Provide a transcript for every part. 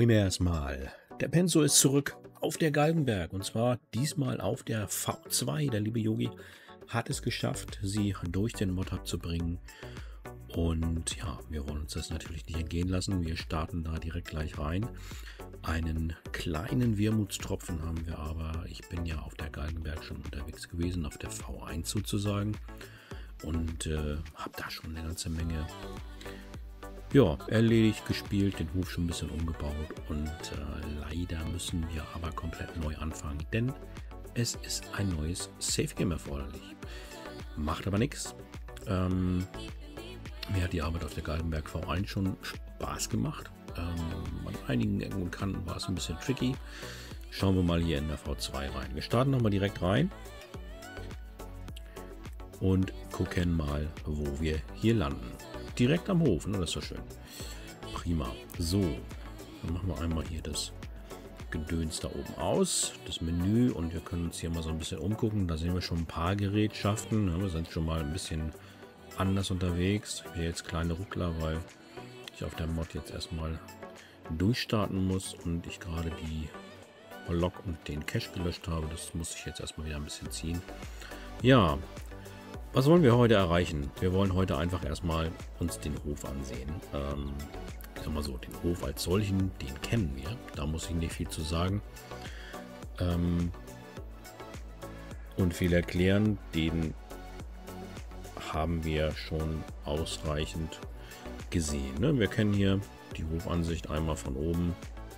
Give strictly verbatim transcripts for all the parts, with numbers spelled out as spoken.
Moin erstmal. Der Penso ist zurück auf der Galgenberg und zwar diesmal auf der V zwei. Der liebe Yogi hat es geschafft, sie durch den Mod-Hub zu bringen. Und ja, wir wollen uns das natürlich nicht entgehen lassen. Wir starten da direkt gleich rein. Einen kleinen Wermutstropfen haben wir aber. Ich bin ja auf der Galgenberg schon unterwegs gewesen, auf der V eins sozusagen. Und äh, habe da schon eine ganze Menge ja, erledigt, gespielt, den Hof schon ein bisschen umgebaut. Und äh, leider müssen wir aber komplett neu anfangen, denn es ist ein neues Safe Game erforderlich. Macht aber nichts. Ähm, mir hat die Arbeit auf der Galgenberg V eins schon Spaß gemacht. Ähm, an einigen Ecken und Kanten war es ein bisschen tricky. Schauen wir mal hier in der V zwei rein. Wir starten nochmal direkt rein und gucken mal, wo wir hier landen. Direkt am Hof, ne? Das ist doch schön. Prima. So, dann machen wir einmal hier das Gedöns da oben aus, das Menü, und wir können uns hier mal so ein bisschen umgucken. Da sehen wir schon ein paar Gerätschaften. Ne? Wir sind schon mal ein bisschen anders unterwegs. Hier jetzt kleine Ruckler, weil ich auf der Mod jetzt erstmal durchstarten muss und ich gerade die Log und den Cache gelöscht habe. Das muss ich jetzt erstmal wieder ein bisschen ziehen. Ja, was wollen wir heute erreichen? Wir wollen heute einfach erstmal uns den Hof ansehen. Ähm, ich sag mal so, den Hof als solchen, den kennen wir. Da muss ich nicht viel zu sagen. Ähm, und viel erklären, den haben wir schon ausreichend gesehen. Ne? Wir kennen hier die Hofansicht einmal von oben.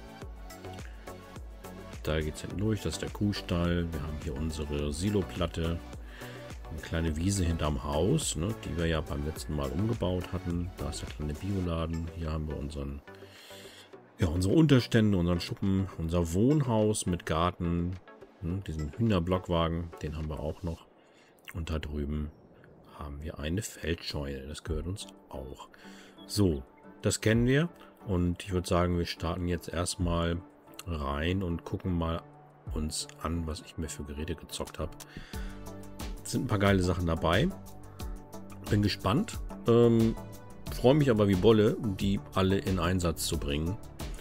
Da geht es hinten durch, das ist der Kuhstall. Wir haben hier unsere Siloplatte. Eine kleine Wiese hinterm Haus, ne, die wir ja beim letzten Mal umgebaut hatten. Da ist der kleine Bioladen. Hier haben wir unseren, ja, unsere Unterstände, unseren Schuppen, unser Wohnhaus mit Garten, ne, diesen Hühnerblockwagen, den haben wir auch noch. Und da drüben haben wir eine Feldscheune. Das gehört uns auch. So, das kennen wir. Und ich würde sagen, wir starten jetzt erstmal rein und gucken mal uns an, was ich mir für Geräte gezockt habe. Sind ein paar geile Sachen dabei. Bin gespannt. Ähm, freue mich aber wie Bolle, die alle in Einsatz zu bringen.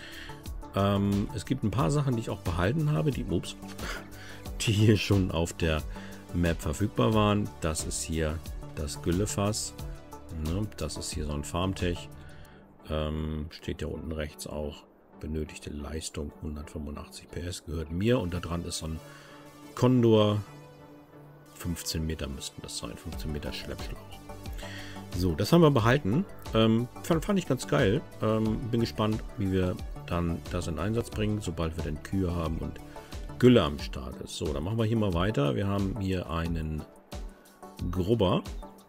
Ähm, es gibt ein paar Sachen, die ich auch behalten habe, die, ups, die hier schon auf der Map verfügbar waren. Das ist hier das Güllefass. Ne? Das ist hier so ein Farmtech. Ähm, steht ja unten rechts auch. Benötigte Leistung hundertfünfundachtzig P S gehört mir. Und da dran ist so ein Condor. fünfzehn Meter müssten das sein. fünfzehn Meter Schleppschlauch. So, das haben wir behalten. Ähm, fand, fand ich ganz geil. Ähm, bin gespannt, wie wir dann das in Einsatz bringen, sobald wir dann Kühe haben und Gülle am Start ist. So, dann machen wir hier mal weiter. Wir haben hier einen Grubber.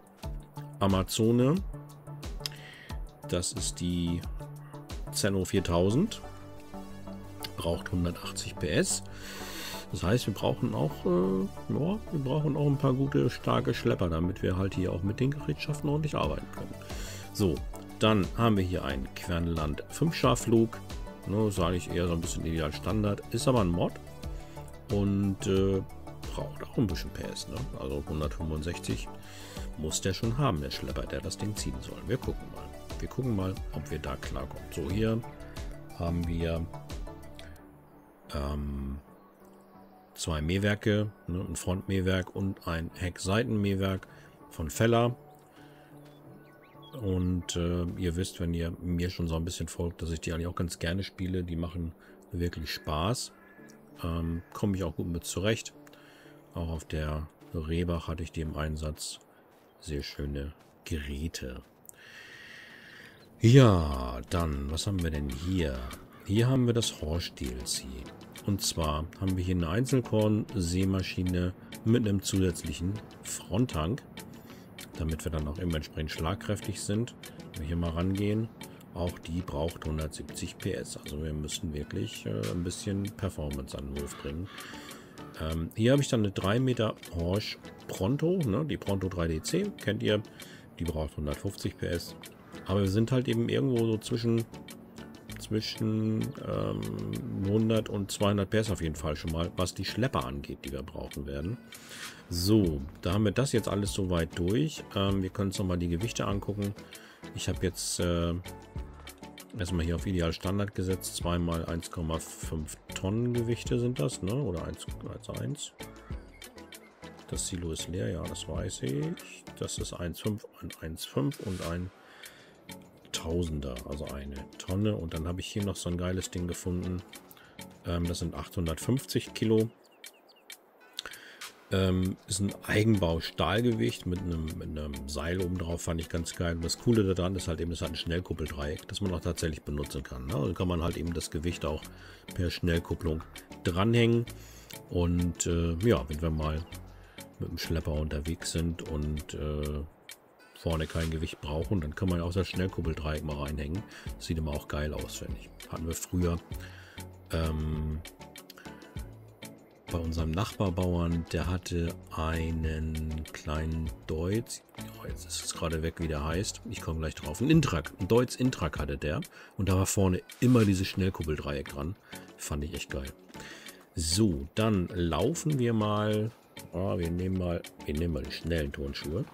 Amazone. Das ist die Zenno viertausend. Braucht hundertachtzig P S. Das heißt, wir brauchen auch, äh, ja, wir brauchen auch ein paar gute, starke Schlepper, damit wir halt hier auch mit den Gerätschaften ordentlich arbeiten können. So, dann haben wir hier einen Quernland fünf Scharflug. Ne, sage ich eher so ein bisschen ideal Standard. Ist aber ein Mod und äh, braucht auch ein bisschen P S. Ne? Also hundertfünfundsechzig muss der schon haben, der Schlepper, der das Ding ziehen soll. Wir gucken mal. Wir gucken mal, ob wir da klarkommen. So, hier haben wir ähm, zwei Mähwerke, ne, ein Frontmähwerk und ein Heckseitenmähwerk von Feller. Und äh, ihr wisst, wenn ihr mir schon so ein bisschen folgt, dass ich die eigentlich auch ganz gerne spiele. Die machen wirklich Spaß. Ähm, komme ich auch gut mit zurecht. Auch auf der Rehbach hatte ich die im Einsatz. Sehr schöne Geräte. Ja, dann, was haben wir denn hier? Hier haben wir das Horsch D L C. Und zwar haben wir hier eine Einzelkorn-Sämaschine mit einem zusätzlichen Fronttank, damit wir dann auch immer entsprechend schlagkräftig sind. Wenn wir hier mal rangehen, auch die braucht hundertsiebzig P S. Also wir müssen wirklich äh, ein bisschen Performance an den Hof bringen. Ähm, hier habe ich dann eine drei Meter Horsch Pronto, ne, die Pronto drei D C, kennt ihr. Die braucht hundertfünfzig P S. Aber wir sind halt eben irgendwo so zwischen... zwischen ähm, hundert und zweihundert P S auf jeden Fall schon mal, was die Schlepper angeht, die wir brauchen werden. So, da haben wir das jetzt alles soweit durch. Ähm, wir können uns nochmal die Gewichte angucken. Ich habe jetzt äh, Erstmal hier auf Ideal Standard gesetzt. Zweimal eins Komma fünf Tonnen Gewichte sind das, ne? Oder eins Komma eins. Das Silo ist leer, ja, das weiß ich. Das ist eins Komma fünf und eins Komma fünf und ein Tausender, also eine Tonne. Und dann habe ich hier noch so ein geiles Ding gefunden. Ähm, das sind achthundertfünfzig Kilo. Ähm, ist ein Eigenbau-Stahlgewicht mit einem, mit einem Seil oben drauf, fand ich ganz geil. Und das Coole daran ist halt eben, das hat ein Schnellkuppeldreieck, das man auch tatsächlich benutzen kann. Ne? Also kann man halt eben das Gewicht auch per Schnellkupplung dranhängen. Und äh, ja, wenn wir mal mit dem Schlepper unterwegs sind und äh, vorne kein Gewicht brauchen, dann kann man auch das Schnellkuppeldreieck mal reinhängen. Das sieht immer auch geil aus, finde ich. Hatten wir früher ähm, bei unserem Nachbarbauern, der hatte einen kleinen Deutz, oh, jetzt ist es gerade weg, wie der heißt, ich komme gleich drauf, ein Intrak, ein Deutz Intrak hatte der und da war vorne immer dieses Schnellkuppeldreieck dran, fand ich echt geil. So, dann laufen wir mal, oh, wir nehmen mal, wir nehmen mal die schnellen Turnschuhe.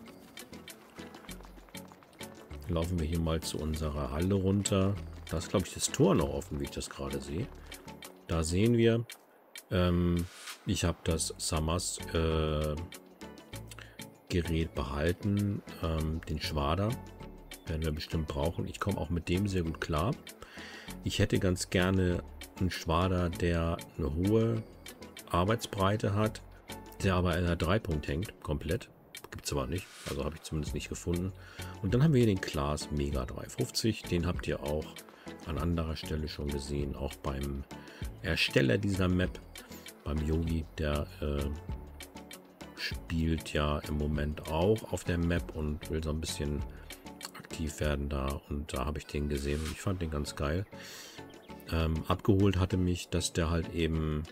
Laufen wir hier mal zu unserer Halle runter, da ist glaube ich das Tor noch offen, wie ich das gerade sehe. Da sehen wir, ich habe das Summers äh, Gerät behalten, ähm, den Schwader, werden wir bestimmt brauchen. Ich komme auch mit dem sehr gut klar. Ich hätte ganz gerne einen Schwader, der eine hohe Arbeitsbreite hat, der aber in einer Dreipunkt hängt, komplett. Gibt es aber nicht, also habe ich zumindest nicht gefunden. Und dann haben wir hier den Claas Mega dreihundertfünfzig, den habt ihr auch an anderer Stelle schon gesehen, auch beim Ersteller dieser Map, beim Yogi, der äh, spielt ja im Moment auch auf der Map und will so ein bisschen aktiv werden da, und da habe ich den gesehen und ich fand den ganz geil. Ähm, abgeholt hatte mich, dass der halt eben,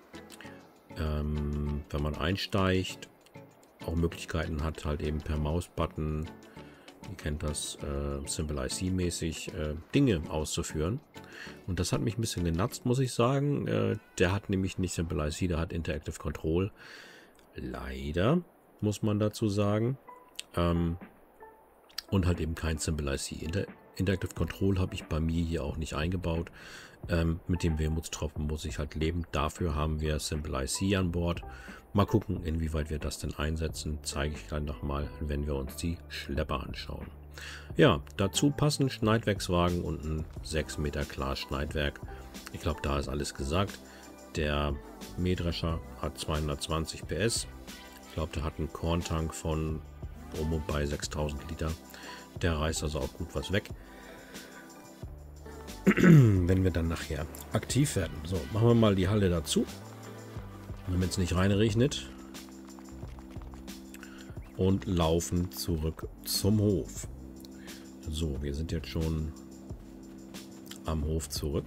ähm, wenn man einsteigt, auch Möglichkeiten hat, halt eben per Mausbutton, ihr kennt das, äh, Simple I C mäßig, äh, Dinge auszuführen. Und das hat mich ein bisschen genatzt, muss ich sagen. Äh, der hat nämlich nicht Simple I C, der hat Interactive Control. Leider, muss man dazu sagen. Ähm, und halt eben kein Simple I C. Inter Interactive Control habe ich bei mir hier auch nicht eingebaut. Ähm, mit dem Wermutstropfen muss ich halt leben. Dafür haben wir Simple I C an Bord. Mal gucken, inwieweit wir das denn einsetzen. Zeige ich gleich nochmal, wenn wir uns die Schlepper anschauen. Ja, dazu passen Schneidwerkswagen und ein sechs Meter Claas Schneidwerk. Ich glaube, da ist alles gesagt. Der Mähdrescher hat zweihundertzwanzig P S. Ich glaube, der hat einen Korntank von um bei sechstausend Liter. Der reißt also auch gut was weg. Wenn wir dann nachher aktiv werden. So, machen wir mal die Halle dazu, damit es nicht reinregnet. Und laufen zurück zum Hof. So, wir sind jetzt schon am Hof zurück.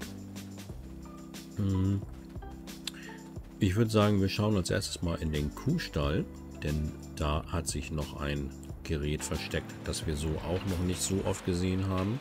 Ich würde sagen, wir schauen als erstes mal in den Kuhstall, denn da hat sich noch ein Gerät versteckt, das wir so auch noch nicht so oft gesehen haben.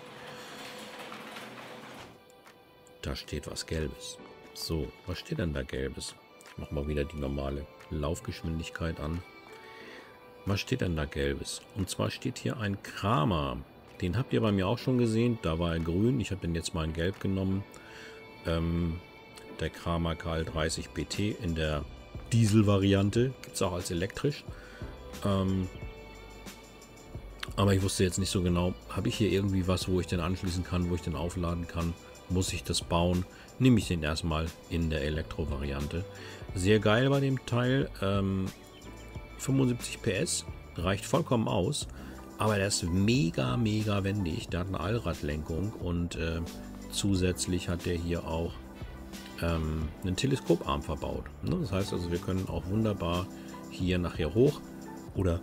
Da steht was Gelbes. So, was steht denn da Gelbes? Ich mache mal wieder die normale Laufgeschwindigkeit an. Was steht denn da Gelbes? Und zwar steht hier ein Kramer. Den habt ihr bei mir auch schon gesehen. Da war er grün. Ich habe ihn jetzt mal in Gelb genommen. Ähm, der Kramer K L dreißig B T in der Diesel-Variante. Gibt es auch als elektrisch. Ähm, aber ich wusste jetzt nicht so genau, habe ich hier irgendwie was, wo ich den anschließen kann, wo ich den aufladen kann? Muss ich das bauen? Nehme ich den erstmal in der Elektro-Variante. Sehr geil bei dem Teil. Ähm, fünfundsiebzig P S. Reicht vollkommen aus. Aber der ist mega, mega wendig. Der hat eine Allradlenkung und äh, zusätzlich hat der hier auch ähm, einen Teleskoparm verbaut. Ne? Das heißt also, wir können auch wunderbar hier nachher hoch oder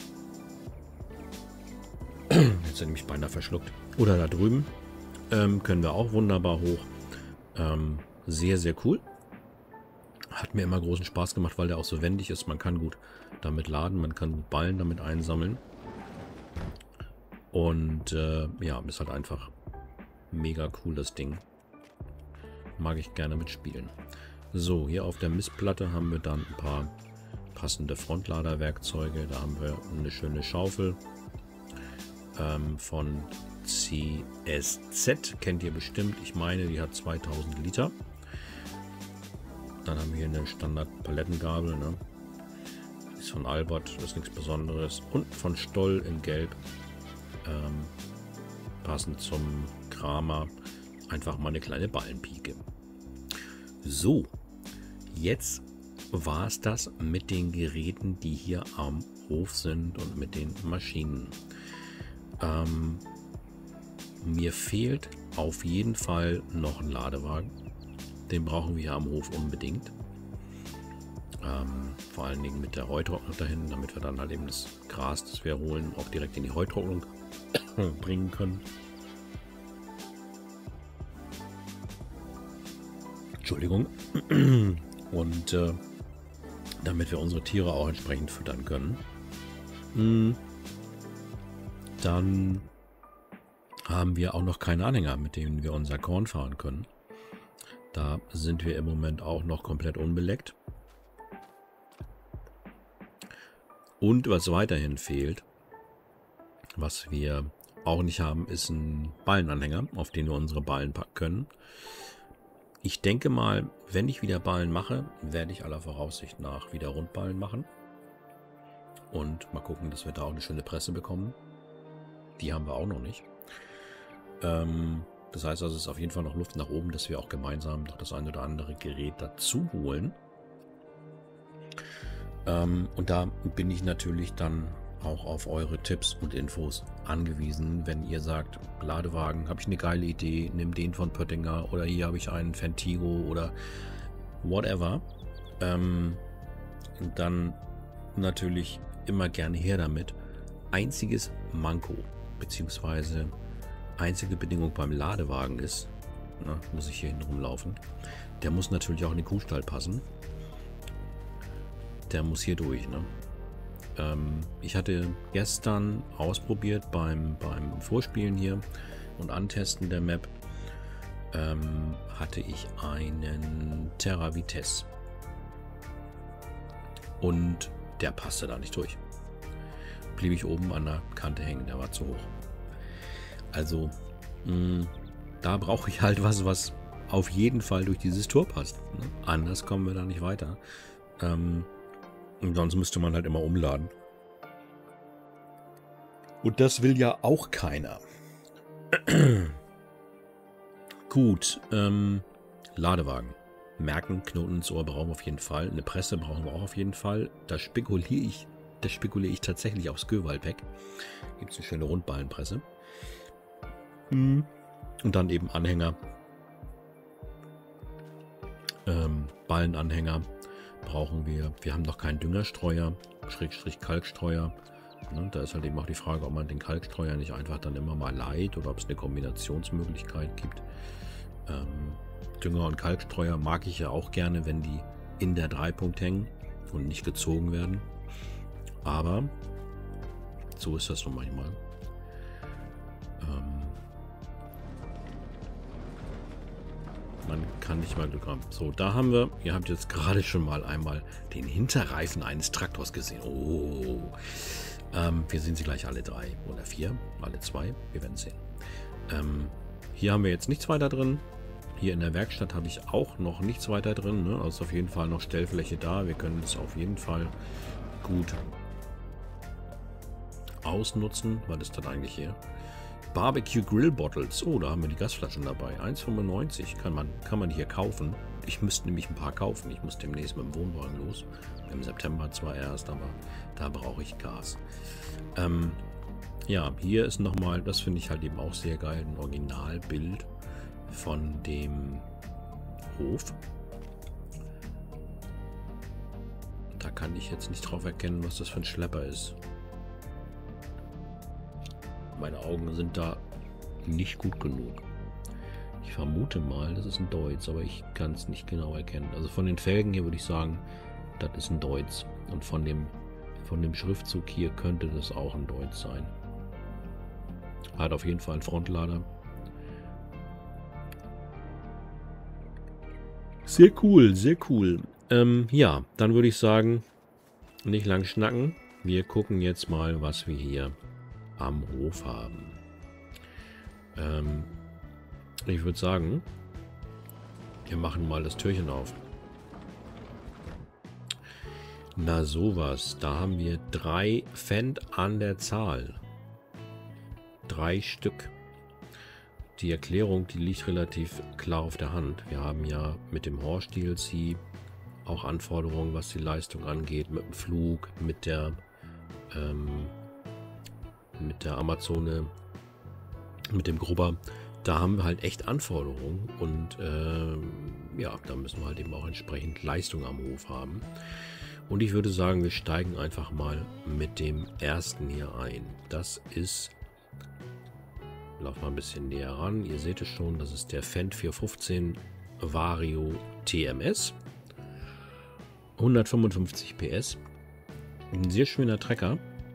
jetzt hat er mich beinahe verschluckt. Oder da drüben ähm, können wir auch wunderbar hoch. Ähm, sehr, sehr cool. Hat mir immer großen Spaß gemacht, weil der auch so wendig ist. Man kann gut damit laden, man kann gut Ballen damit einsammeln. Und äh, ja, ist halt einfach mega cool, das Ding. Mag ich gerne mitspielen. So, hier auf der Mistplatte haben wir dann ein paar passende Frontladerwerkzeuge. Da haben wir eine schöne Schaufel. ähm, von C S Z. Kennt ihr bestimmt. Ich meine, die hat zweitausend Liter. Dann haben wir hier eine Standard-Palettengabel. Ne? Die ist von Albert, das ist nichts Besonderes. Und von Stoll in Gelb. Ähm, passend zum Kramer. Einfach mal eine kleine Ballenpike. So, jetzt war es das mit den Geräten, die hier am Hof sind und mit den Maschinen. Ähm, mir fehlt auf jeden Fall noch ein Ladewagen. Den brauchen wir hier am Hof unbedingt. Ähm, vor allen Dingen mit der Heutrocknung dahin, damit wir dann halt eben das Gras, das wir holen, auch direkt in die Heutrocknung bringen können. Entschuldigung. Und äh, damit wir unsere Tiere auch entsprechend füttern können. Dann haben wir auch noch keine Anhänger, mit denen wir unser Korn fahren können. Da sind wir im Moment auch noch komplett unbeleckt. Und was weiterhin fehlt, was wir auch nicht haben, ist ein Ballenanhänger, auf den wir unsere Ballen packen können. Ich denke mal, wenn ich wieder Ballen mache, werde ich aller Voraussicht nach wieder Rundballen machen. Und mal gucken, dass wir da auch eine schöne Presse bekommen. Die haben wir auch noch nicht. Ähm, das heißt also, es ist auf jeden Fall noch Luft nach oben, dass wir auch gemeinsam noch das ein oder andere Gerät dazu holen. Ähm, und da bin ich natürlich dann auch auf eure Tipps und Infos angewiesen, wenn ihr sagt, Ladewagen, habe ich eine geile Idee, nimm den von Pöttinger oder hier habe ich einen Fentigo oder whatever. Ähm, dann natürlich immer gerne her damit. Einziges Manko, beziehungsweise einzige Bedingung beim Ladewagen ist, na, muss ich hier hinten rumlaufen, der muss natürlich auch in den Kuhstall passen. Der muss hier durch, ne? Ich hatte gestern ausprobiert beim, beim Vorspielen hier und Antesten der Map, ähm, hatte ich einen Terra Vitesse und der passte da nicht durch. Blieb ich oben an der Kante hängen, der war zu hoch. Also mh, da brauche ich halt was, was auf jeden Fall durch dieses Tor passt. Ne? Anders kommen wir da nicht weiter. Ähm, Und sonst müsste man halt immer umladen. Und das will ja auch keiner. Gut, ähm, Ladewagen. Merken, Knoten ins Ohr brauchen wir auf jeden Fall. Eine Presse brauchen wir auch auf jeden Fall. Da spekuliere ich, da spekuliere ich tatsächlich aufs Göwalpack. Gibt es eine schöne Rundballenpresse. Und dann eben Anhänger. Ähm, Ballenanhänger. Brauchen wir. Wir haben noch keinen Düngerstreuer, Schrägstrich Kalkstreuer. Ne, da ist halt eben auch die Frage, ob man den Kalkstreuer nicht einfach dann immer mal leiht oder ob es eine Kombinationsmöglichkeit gibt. Ähm, Dünger und Kalkstreuer mag ich ja auch gerne, wenn die in der Dreipunkt hängen und nicht gezogen werden. Aber so ist das nun manchmal. Ähm, Man kann nicht mal Glück haben. So, da haben wir, ihr habt jetzt gerade schon mal einmal den Hinterreifen eines Traktors gesehen. Oh, ähm, wir sehen sie gleich alle drei oder vier, alle zwei, wir werden sehen. Ähm, hier haben wir jetzt nichts weiter drin. Hier in der Werkstatt habe ich auch noch nichts weiter drin. Ne? Also auf jeden Fall noch Stellfläche da. Wir können es auf jeden Fall gut ausnutzen. Was ist das eigentlich hier? Barbecue Grill Bottles. Oh, da haben wir die Gasflaschen dabei. eins fünfundneunzig kann man, kann man hier kaufen. Ich müsste nämlich ein paar kaufen. Ich muss demnächst mit dem Wohnwagen los. Im September zwar erst, aber da brauche ich Gas. Ähm, ja, hier ist nochmal, das finde ich halt eben auch sehr geil, ein Originalbild von dem Hof. Da kann ich jetzt nicht drauf erkennen, was das für ein Schlepper ist. Meine Augen sind da nicht gut genug. Ich vermute mal, das ist ein Deutz, aber ich kann es nicht genau erkennen. Also von den Felgen hier würde ich sagen, das ist ein Deutz. Und von dem, von dem Schriftzug hier könnte das auch ein Deutz sein. Hat auf jeden Fall einen Frontlader. Sehr cool, sehr cool. Ähm, ja, dann würde ich sagen, nicht lang schnacken. Wir gucken jetzt mal, was wir hier am Hof haben. Ähm, ich würde sagen, wir machen mal das Türchen auf. Na sowas, da haben wir drei Fendt an der Zahl. Drei Stück. Die Erklärung, die liegt relativ klar auf der Hand. Wir haben ja mit dem Horsch D L C auch Anforderungen, was die Leistung angeht, mit dem Flug, mit der ähm, mit der Amazone, mit dem Grubber. Da haben wir halt echt Anforderungen und ähm, ja, da müssen wir halt eben auch entsprechend Leistung am Hof haben. Und ich würde sagen, wir steigen einfach mal mit dem ersten hier ein. Das ist, lauf mal ein bisschen näher ran, ihr seht es schon, das ist der Fendt vierhundertfünfzehn Vario T M S. hundertfünfundfünfzig P S. Ein sehr schöner Trecker.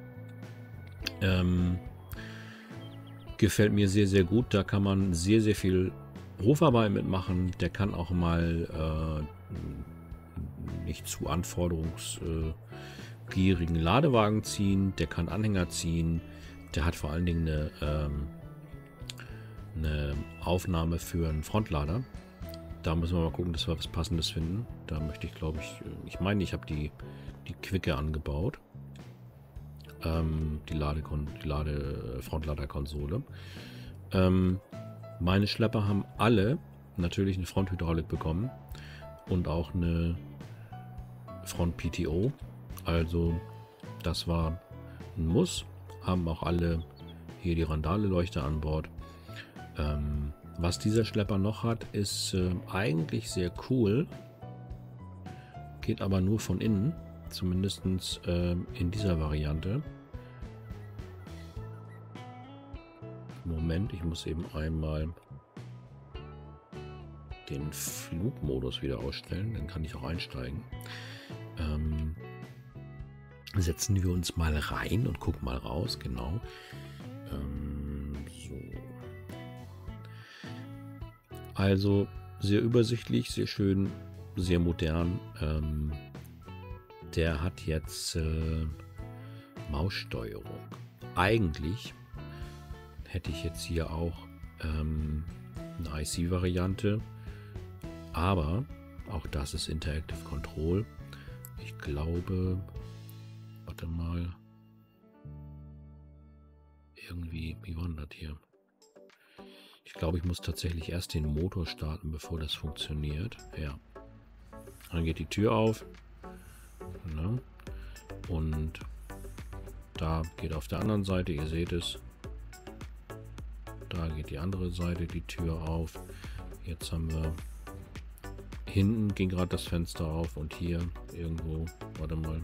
Ähm, gefällt mir sehr, sehr gut. Da kann man sehr, sehr viel Hofarbeit mitmachen. Der kann auch mal äh, nicht zu anforderungsgierigen Ladewagen ziehen. Der kann Anhänger ziehen. Der hat vor allen Dingen eine, ähm, eine Aufnahme für einen Frontlader. Da müssen wir mal gucken, dass wir was Passendes finden. Da möchte ich, glaube ich, ich meine, ich habe die, die Quicke angebaut. Ähm, die Lade, die Lade Frontladerkonsole. Ähm, meine Schlepper haben alle natürlich eine Fronthydraulik bekommen und auch eine Front P T O. Also das war ein Muss. Haben auch alle hier die Randale-Leuchte an Bord. Ähm, was dieser Schlepper noch hat, ist äh, eigentlich sehr cool. Geht aber nur von innen. Zumindest äh, in dieser Variante. Moment, ich muss eben einmal den Flugmodus wieder ausstellen. Dann kann ich auch einsteigen. Ähm, setzen wir uns mal rein und gucken mal raus. Genau. Ähm, so. Also sehr übersichtlich, sehr schön, sehr modern. Ähm, der hat jetzt äh, Maussteuerung. Eigentlich hätte ich jetzt hier auch ähm, eine I C-Variante, aber auch das ist Interactive Control. Ich glaube, warte mal, irgendwie, wie war denn das hier? Ich glaube, ich muss tatsächlich erst den Motor starten, bevor das funktioniert. Ja. Dann geht die Tür auf. Ne? Und da geht auf der anderen Seite, ihr seht es, da geht die andere Seite die Tür auf. Jetzt haben wir, hinten ging gerade das Fenster auf und hier irgendwo, warte mal,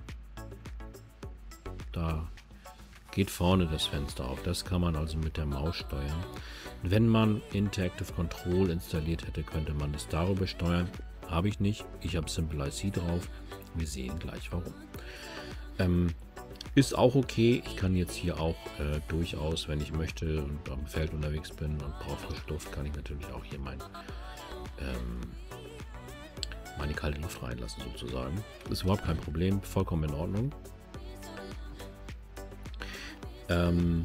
da geht vorne das Fenster auf. Das kann man also mit der Maus steuern. Wenn man Interactive Control installiert hätte, könnte man es darüber steuern. Habe ich nicht. Ich habe Simple I C drauf. Wir sehen gleich warum. Ähm, ist auch okay. Ich kann jetzt hier auch äh, durchaus, wenn ich möchte und am Feld unterwegs bin und brauche frische Luft, kann ich natürlich auch hier mein, ähm, meine kalte Luft reinlassen sozusagen. Ist überhaupt kein Problem. Vollkommen in Ordnung. Ähm,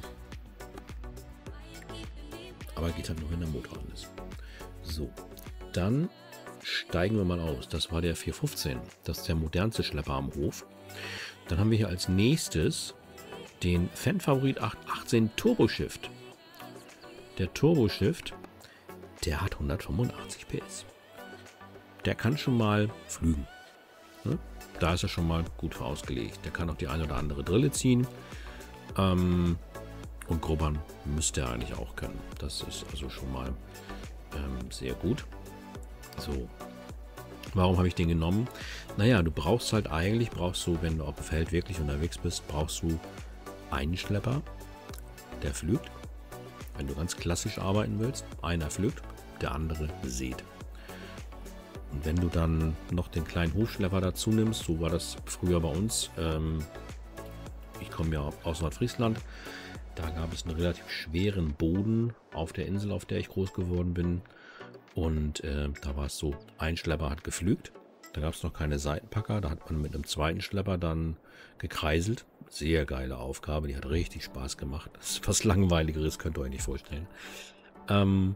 aber geht halt nur, wenn der Motor an ist. So, dann steigen wir mal aus. Das war der vierhundertfünfzehn. Das ist der modernste Schlepper am Hof. Dann haben wir hier als nächstes den Fendt Favorit acht achtzehn Turbo Shift. Der Turbo Shift, der hat hundertfünfundachtzig P S. Der kann schon mal flügen. Ne? Da ist er schon mal gut für ausgelegt. Der kann auch die eine oder andere Drille ziehen. Ähm, und grubbern müsste er eigentlich auch können. Das ist also schon mal ähm, sehr gut. So. Warum habe ich den genommen? Naja, du brauchst halt eigentlich, brauchst du, wenn du auf dem Feld wirklich unterwegs bist, brauchst du einen Schlepper, der pflügt. Wenn du ganz klassisch arbeiten willst, einer pflügt, der andere sät. Und wenn du dann noch den kleinen Hofschlepper dazu nimmst, so war das früher bei uns, ähm, ich komme ja aus Nordfriesland, da gab es einen relativ schweren Boden auf der Insel, auf der ich groß geworden bin. Und äh, da war es so, ein Schlepper hat gepflügt Da gab es noch keine Seitenpacker. Da hat man mit einem zweiten Schlepper dann gekreiselt. Sehr geile Aufgabe. Die hat richtig Spaß gemacht. Das ist was Langweiligeres, könnt ihr euch nicht vorstellen. Ähm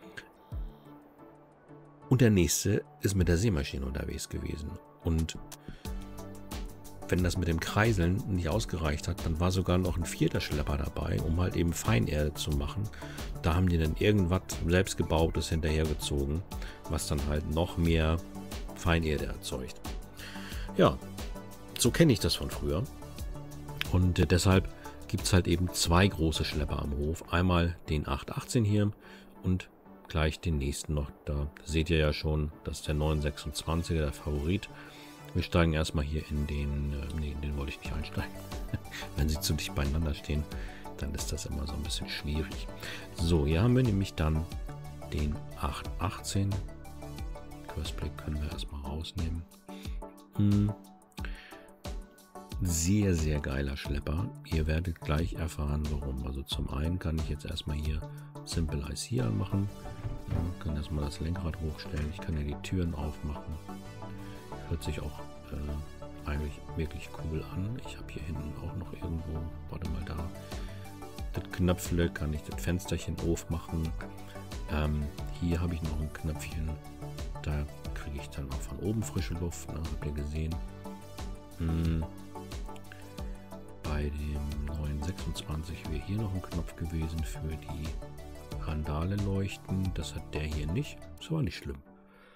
und der nächste ist mit der Sämaschine unterwegs gewesen. Und wenn das mit dem Kreiseln nicht ausgereicht hat, dann war sogar noch ein vierter Schlepper dabei, um halt eben Feinerde zu machen. Da haben die dann irgendwas selbstgebautes hinterhergezogen, was dann halt noch mehr Feinerde erzeugt. Ja, so kenne ich das von früher. Und äh, deshalb gibt es halt eben zwei große Schlepper am Hof. Einmal den acht achtzehn hier und gleich den nächsten noch. Da seht ihr ja schon, das ist der neun sechsundzwanziger, der Favorit. Wir steigen erstmal hier in den, äh, nee, in den wollte ich nicht einsteigen. Wenn sie zu dicht beieinander stehen, dann ist das immer so ein bisschen schwierig. So, hier haben wir nämlich dann den acht achtzehn. Questblick können wir erstmal rausnehmen. Hm. Sehr, sehr geiler Schlepper. Ihr werdet gleich erfahren, warum. Also zum einen kann ich jetzt erstmal hier Simple I C anmachen. Ja, kann erstmal das Lenkrad hochstellen. Ich kann hier die Türen aufmachen. Hört sich auch äh, eigentlich wirklich cool an. Ich habe hier hinten auch noch irgendwo, warte mal da, das Knöpfle, kann ich das Fensterchen aufmachen. Ähm, hier habe ich noch ein Knöpfchen, da kriege ich dann auch von oben frische Luft, ne, habt ihr gesehen. Hm. Bei dem neun sechsundzwanzig wäre hier noch ein Knopf gewesen für die Randale leuchten. Das hat der hier nicht. Das war nicht schlimm.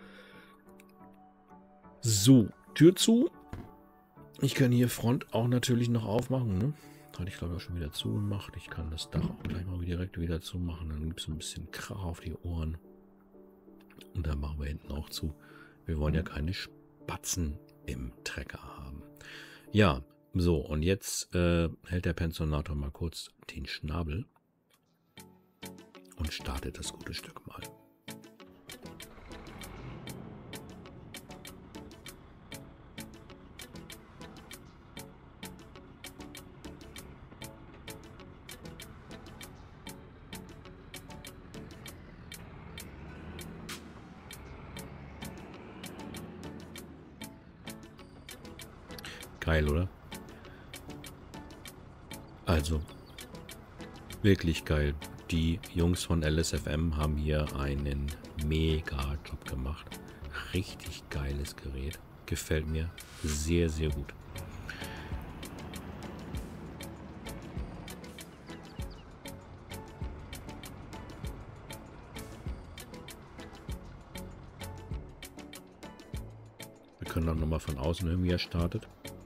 So, Tür zu. Ich kann hier Front auch natürlich noch aufmachen. Ne? Hatte ich glaube ich auch schon wieder zugemacht. Ich kann das Dach auch gleich mal direkt wieder zumachen. Dann gibt es ein bisschen Krach auf die Ohren. Und dann machen wir hinten auch zu. Wir wollen ja keine Spatzen im Trecker haben. Ja, so und jetzt äh, hält der Pensionator mal kurz den Schnabel und startet das gute Stück mal. Geil, oder? Also, wirklich geil. Die Jungs von L S F M haben hier einen mega Job gemacht. Richtig geiles Gerät. Gefällt mir sehr, sehr gut. Wir können dann nochmal von außen hören, wie er startet.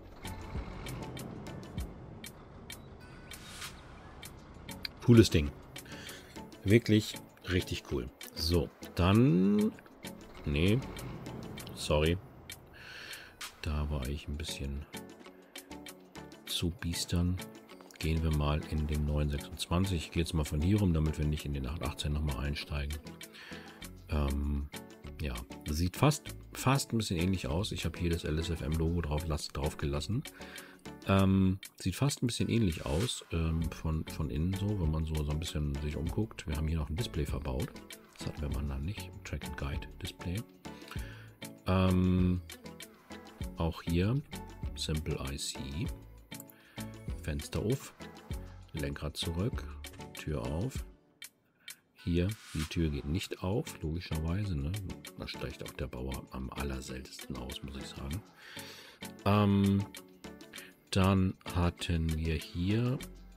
Cooles Ding. Wirklich richtig cool. So, dann... Nee, sorry. Da war ich ein bisschen zu biestern. Gehen wir mal in den neun sechsundzwanzig. Ich gehe jetzt mal von hier rum, damit wir nicht in den acht achtzehn nochmal einsteigen. Ähm, ja, sieht fast, fast ein bisschen ähnlich aus. Ich habe hier das L S F M-Logo drauf, drauf gelassen. Ähm, sieht fast ein bisschen ähnlich aus ähm, von, von innen so, wenn man so, so ein bisschen sich umguckt. Wir haben hier noch ein Display verbaut. Das hatten wir mal dann nicht. Track and Guide Display. Ähm, auch hier Simple I C. Fenster auf. Lenkrad zurück. Tür auf. Hier, die Tür geht nicht auf, logischerweise. Ne? Da steigt auch der Bauer am allerseltensten aus, muss ich sagen. Ähm... Dann hatten wir hier,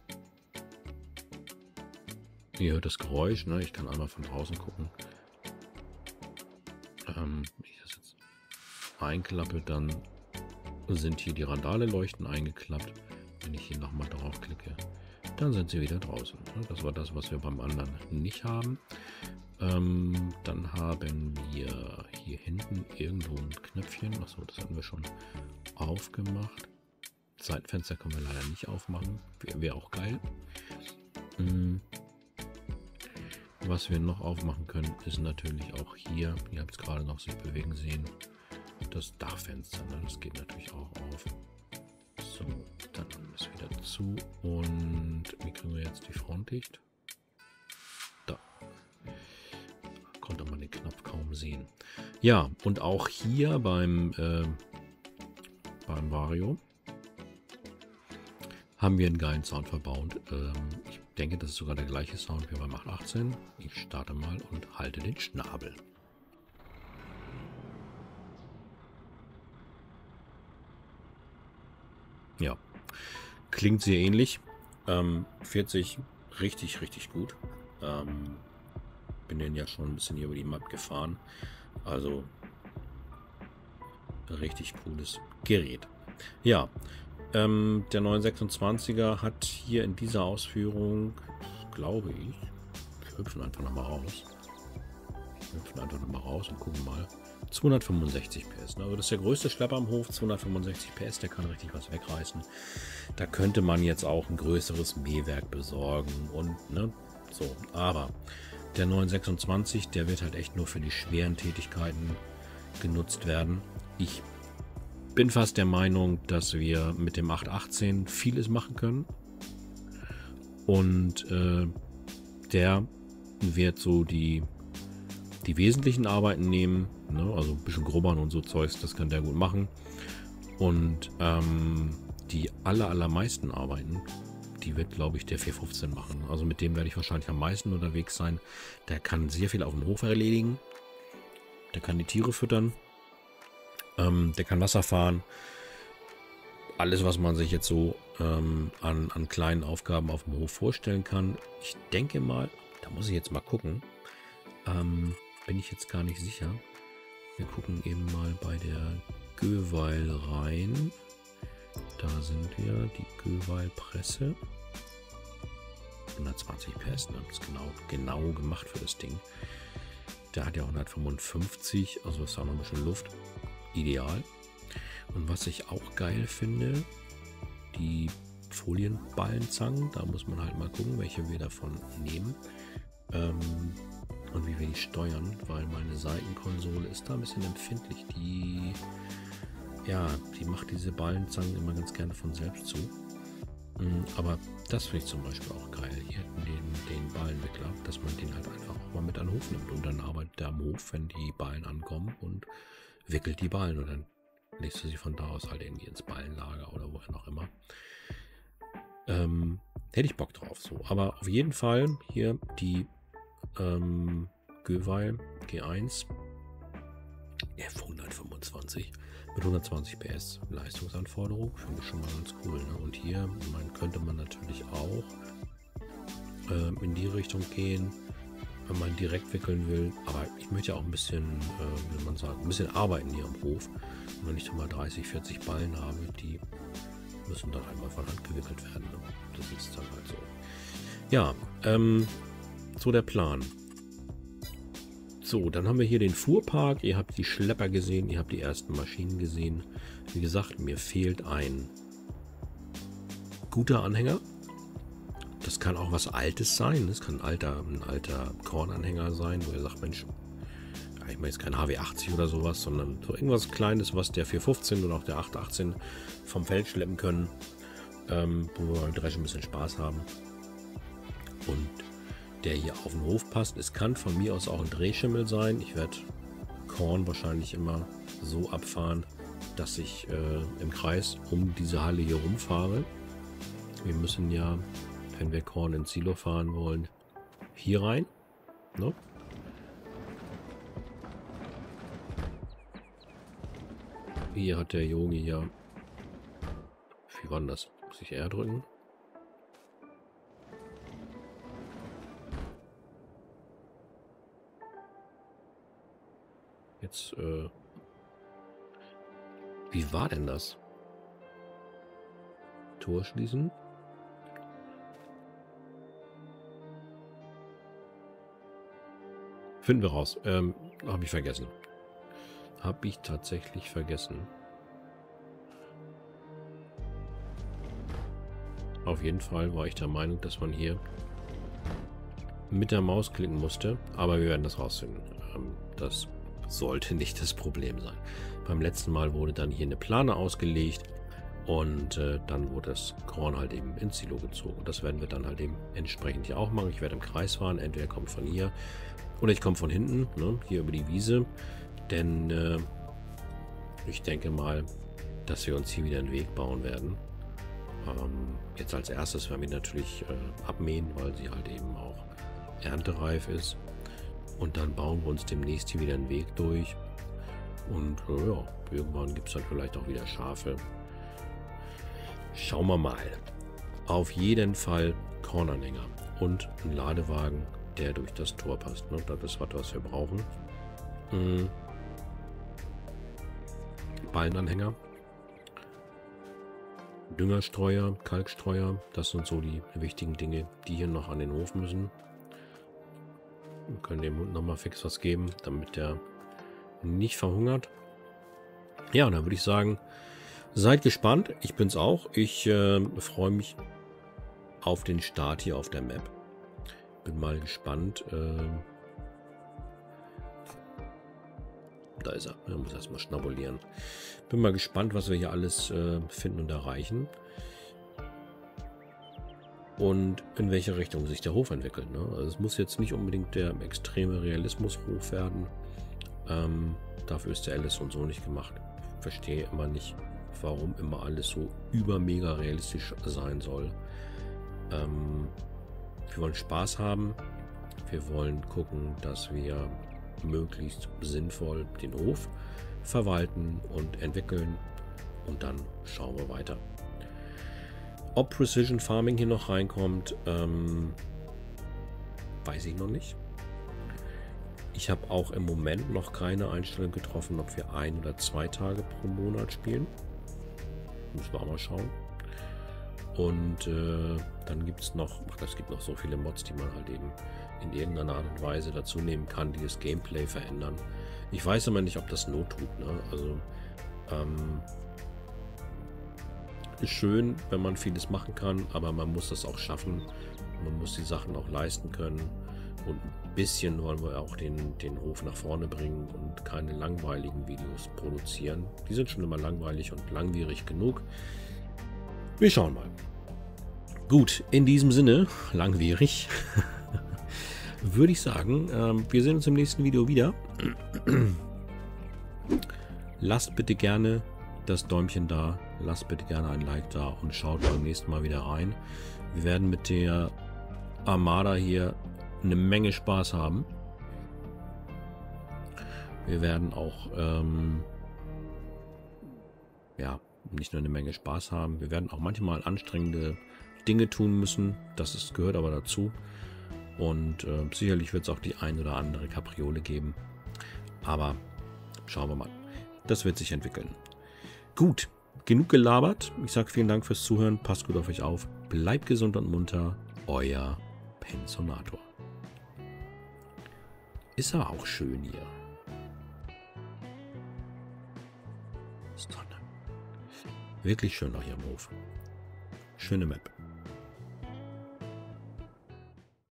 ihr hört das Geräusch, ne? Ich kann einmal von draußen gucken. Ähm, wenn ich das jetzt einklappe, dann sind hier die Randale leuchten eingeklappt. Wenn ich hier nochmal drauf klicke, dann sind sie wieder draußen. Ne? Das war das, was wir beim anderen nicht haben. Ähm, dann haben wir hier hinten irgendwo ein Knöpfchen. Achso, das hatten wir schon aufgemacht. Seitenfenster können wir leider nicht aufmachen. Wäre wär auch geil. Mhm. Was wir noch aufmachen können, ist natürlich auch hier, ihr habt es gerade noch sich bewegen sehen, das Dachfenster. Ne? Das geht natürlich auch auf. So, dann haben wir es wieder zu. Und wie kriegen wir jetzt die Front dicht? Da. Konnte man den Knopf kaum sehen. Ja, und auch hier beim, äh, beim Vario haben wir einen geilen Sound verbaut. Ähm, ich denke, das ist sogar der gleiche Sound wie beim acht achtzehn. Ich starte mal und halte den Schnabel. Ja, klingt sehr ähnlich. Ähm, fährt sich richtig, richtig gut. Ähm, bin den ja schon ein bisschen hier über die Map gefahren. Also richtig cooles Gerät. Ja, ähm, der neunhundertsechsundzwanziger hat hier in dieser Ausführung, glaube ich, wir hüpfen einfach nochmal raus. Wir hüpfen einfach nochmal raus und gucken mal. zweihundertfünfundsechzig P S. Also das ist der größte Schlepper am Hof, zweihundertfünfundsechzig P S, der kann richtig was wegreißen. Da könnte man jetzt auch ein größeres Mähwerk besorgen und ne, so. Aber der neunhundertsechsundzwanzig, der wird halt echt nur für die schweren Tätigkeiten genutzt werden. Ich bin fast der Meinung, dass wir mit dem acht achtzehn vieles machen können. Und äh, der wird so die, die wesentlichen Arbeiten nehmen. Ne? Also ein bisschen grubbern und so Zeugs, das kann der gut machen. Und ähm, die aller, allermeisten Arbeiten, die wird, glaube ich, der vier fünfzehn machen. Also mit dem werde ich wahrscheinlich am meisten unterwegs sein. Der kann sehr viel auf dem Hof erledigen. Der kann die Tiere füttern. Ähm, der kann Wasser fahren. Alles, was man sich jetzt so ähm, an, an kleinen Aufgaben auf dem Hof vorstellen kann. Ich denke mal, da muss ich jetzt mal gucken. Ähm, bin ich jetzt gar nicht sicher. Wir gucken eben mal bei der Göweil rein. Da sind wir, die Göweil-Presse. hundertzwanzig P S, ne? Das ist genau, genau gemacht für das Ding. Der hat ja hundertfünfundfünfzig, also ist da noch ein bisschen Luft. Ideal. Und was ich auch geil finde, die Folienballenzangen. Da muss man halt mal gucken, welche wir davon nehmen. Ähm, und wie wir die steuern, weil meine Seitenkonsole ist da ein bisschen empfindlich. Die, ja, die macht diese Ballenzangen immer ganz gerne von selbst zu. Aber das finde ich zum Beispiel auch geil, hier den, den Ballenwickler, dass man den halt einfach auch mal mit an den Hof nimmt. Und dann arbeitet er am Hof, wenn die Ballen ankommen und wickelt die Ballen. Und dann legst du sie von da aus halt irgendwie ins Ballenlager oder woher noch immer. Ähm, hätte ich Bock drauf so. Aber auf jeden Fall hier die ähm, Göweil G eins F hundertfünfundzwanzig mit hundertzwanzig P S Leistungsanforderung. Finde ich schon mal ganz cool. Ne? Und hier man, könnte man natürlich auch ähm, in die Richtung gehen, wenn man direkt wickeln will. Aber ich möchte ja auch ein bisschen, äh, wie man sagt, ein bisschen arbeiten hier am Hof. Und wenn ich dann mal dreißig, vierzig Ballen habe, die müssen dann einmal von Hand gewickelt werden. Ne? Das ist dann halt so. Ja, ähm, so der Plan. So, dann haben wir hier den Fuhrpark. Ihr habt die Schlepper gesehen, ihr habt die ersten Maschinen gesehen. Wie gesagt, mir fehlt ein guter Anhänger. Das kann auch was Altes sein. Das kann ein alter, ein alter Kornanhänger sein, wo ihr sagt, Mensch, ich meine jetzt kein H W achtzig oder sowas, sondern so irgendwas Kleines, was der vier fünfzehn oder auch der acht achtzehn vom Feld schleppen können, ähm, wo wir beim Dreschen ein bisschen Spaß haben. Und der hier auf den Hof passt. Es kann von mir aus auch ein Drehschimmel sein. Ich werde Korn wahrscheinlich immer so abfahren, dass ich äh, im Kreis um diese Halle hier rumfahre. Wir müssen ja, wenn wir Korn ins Silo fahren wollen, hier rein. Ne? Hier hat der Yogi ja... Wie war denn das? Muss ich R drücken? Jetzt, äh... Wie war denn das? Tor schließen. Finden wir raus. Ähm, habe ich vergessen. Habe ich tatsächlich vergessen. Auf jeden Fall war ich der Meinung, dass man hier mit der Maus klicken musste. Aber wir werden das rausfinden. Ähm, das sollte nicht das Problem sein. Beim letzten Mal wurde dann hier eine Plane ausgelegt. Und äh, dann wurde das Korn halt eben ins Silo gezogen. Das werden wir dann halt eben entsprechend hier auch machen. Ich werde im Kreis fahren. Entweder kommt von hier oder ich komme von hinten, ne, hier über die Wiese. Denn äh, ich denke mal, dass wir uns hier wieder einen Weg bauen werden. Ähm, jetzt als erstes werden wir natürlich äh, abmähen, weil sie halt eben auch erntereif ist. Und dann bauen wir uns demnächst hier wieder einen Weg durch. Und äh, ja, irgendwann gibt es dann vielleicht auch wieder Schafe. Schauen wir mal. Auf jeden Fall Kornanhänger und ein Ladewagen, der durch das Tor passt. Ne? Das ist was, was wir brauchen. Mhm. Ballenanhänger. Düngerstreuer, Kalkstreuer. Das sind so die wichtigen Dinge, die hier noch an den Hof müssen. Wir können dem Hund nochmal fix was geben, damit der nicht verhungert. Ja, dann würde ich sagen, seid gespannt. Ich bin's auch. Ich äh, freue mich auf den Start hier auf der Map. Bin mal gespannt. Äh, da ist er. Ich muss erstmal schnabulieren. Bin mal gespannt, was wir hier alles äh, finden und erreichen. Und in welche Richtung sich der Hof entwickelt. Ne? Also es muss jetzt nicht unbedingt der extreme Realismushof werden. Ähm, dafür ist der Alice und so nicht gemacht. Ich verstehe immer nicht, warum immer alles so über-mega realistisch sein soll. Ähm, wir wollen Spaß haben. Wir wollen gucken, dass wir möglichst sinnvoll den Hof verwalten und entwickeln. Und dann schauen wir weiter. Ob Precision Farming hier noch reinkommt, ähm, weiß ich noch nicht. Ich habe auch im Moment noch keine Einstellung getroffen, ob wir ein oder zwei Tage pro Monat spielen. Müssen wir auch mal schauen. Und äh, dann gibt es noch, ach, es gibt noch so viele Mods, die man halt eben in irgendeiner Art und Weise dazu nehmen kann, die das Gameplay verändern. Ich weiß aber nicht, ob das Not tut. Ne? Also, ähm, ist schön, wenn man vieles machen kann, aber man muss das auch schaffen. Man muss die Sachen auch leisten können. Und ein bisschen wollen wir auch den, den Hof nach vorne bringen und keine langweiligen Videos produzieren. Die sind schon immer langweilig und langwierig genug. Wir schauen mal. Gut, in diesem Sinne, langwierig, würde ich sagen, ähm, wir sehen uns im nächsten Video wieder. Lasst bitte gerne das Däumchen da, lasst bitte gerne ein Like da und schaut beim nächsten Mal wieder rein. Wir werden mit der Armada hier eine Menge Spaß haben. Wir werden auch ähm, ja, nicht nur eine Menge Spaß haben, wir werden auch manchmal anstrengende Dinge tun müssen. Das ist, gehört aber dazu. Und äh, sicherlich wird es auch die ein oder andere Kapriole geben. Aber schauen wir mal. Das wird sich entwickeln. Gut, genug gelabert. Ich sage vielen Dank fürs Zuhören. Passt gut auf euch auf. Bleibt gesund und munter. Euer Pensionator. Ist aber auch schön hier. Sonne. Wirklich schön auch hier im Hof. Schöne Map.